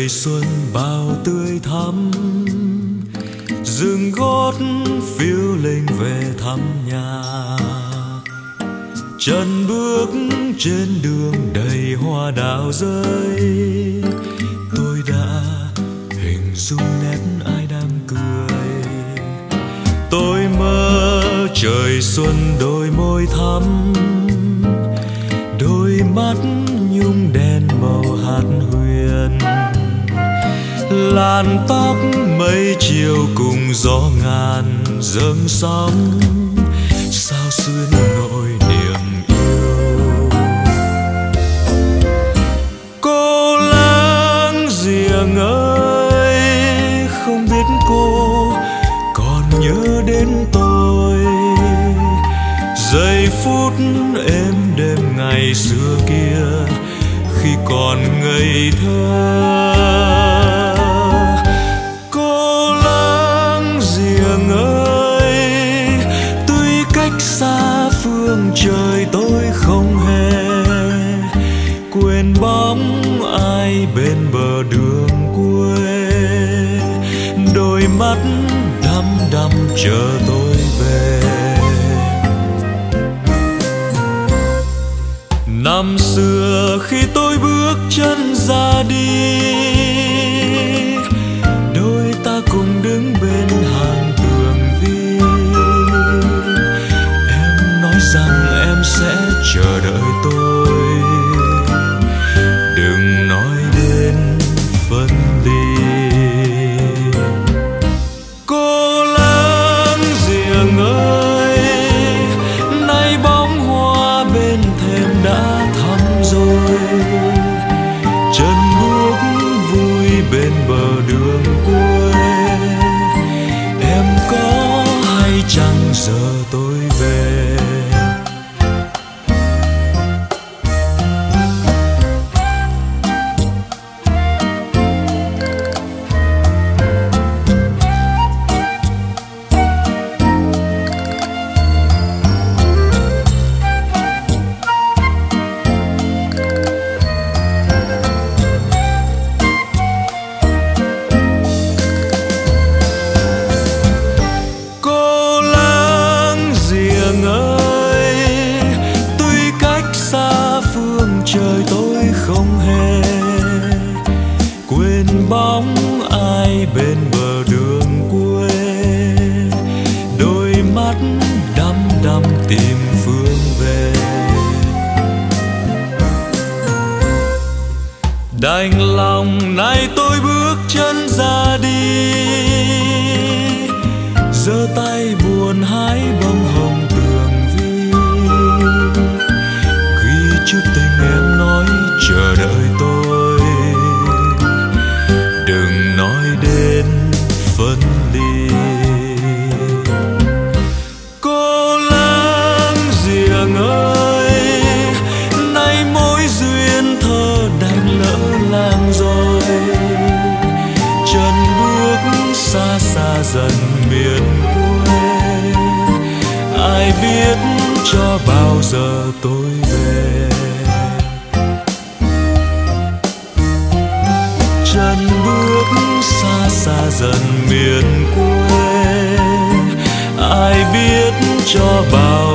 trời xuân bao tươi thắm, dừng gót phiêu linh về thăm nhà. Chân bước trên đường đầy hoa đào rơi, tôi đã hình dung nét ai đang cười. Tôi mơ trời xuân đôi môi thắm, đôi mắt nhung đen màu hạt huyền. Làn tóc mây chiều cùng gió ngàn dâng sóng, sao xuyên nỗi niềm yêu. Cô láng giềng ơi, không biết cô còn nhớ đến tôi. Giây phút êm đêm ngày xưa kia khi còn ngây thơ. Cô láng giềng ơi, tuy cách xa phương trời tôi không hề quên bóng ai bên bờ đường quê. Đôi mắt đăm đăm chờ tôi về. Năm xưa khi tôi bước chân ra đi, đôi ta cùng đứng bên hàng tường vi. Em nói rằng em sẽ chờ đợi tôi, đừng nói đến phân ly. Cô láng giềng ơi, nay bóng hoa bên thềm đã thắm rồi. Chân bước vui bên bờ đường quê, em có hay chăng giờ tôi về. Trời tôi không hề quên bóng ai bên bờ đường quê. Đôi mắt đăm đăm tìm phương về. Đành lòng nay tôi bước chân ra đi, giơ tay buồn hái bông hồng tường vi. Ghi chút tình em nói chờ đợi tôi, đừng nói đến phân ly. Cô láng giềng ơi, nay mối duyên thơ đành lỡ làng rồi. Chân bước xa xa dần miền quê, ai biết cho bao giờ tôi về. Chân bước xa xa dần miền quê, ai biết cho bao